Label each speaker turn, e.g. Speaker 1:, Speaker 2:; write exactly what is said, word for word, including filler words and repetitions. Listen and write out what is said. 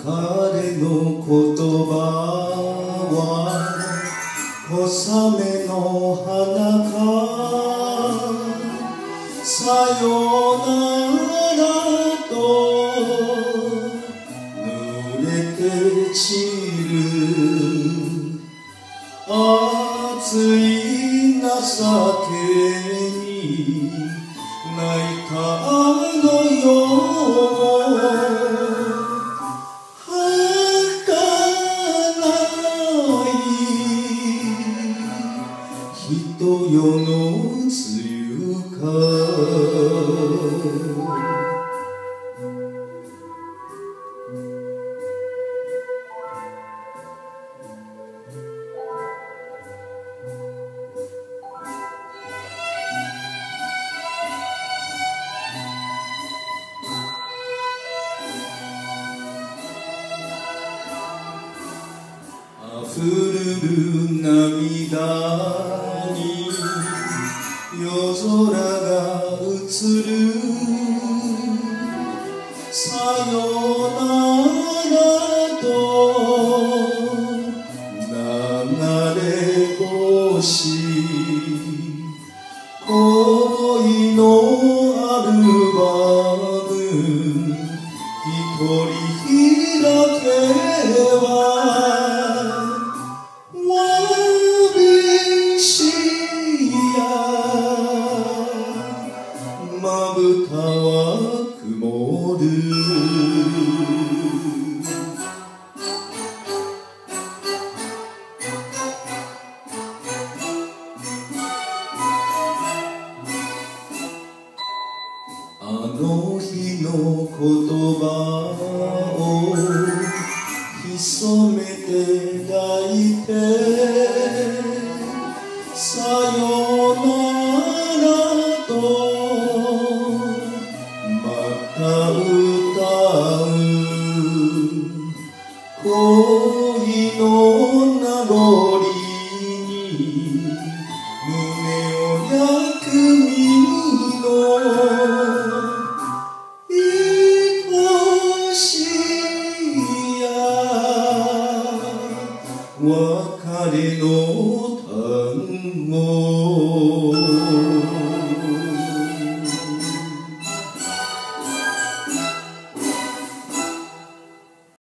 Speaker 1: 彼の言葉は小雨の花かさよならと濡れて散る熱い情けに泣いたのよ人よの梅雨か溢る涙に夜空が映るさよならと流れ星恋のアルバム一人開けばまぶたは曇るあの日の言葉を潜めて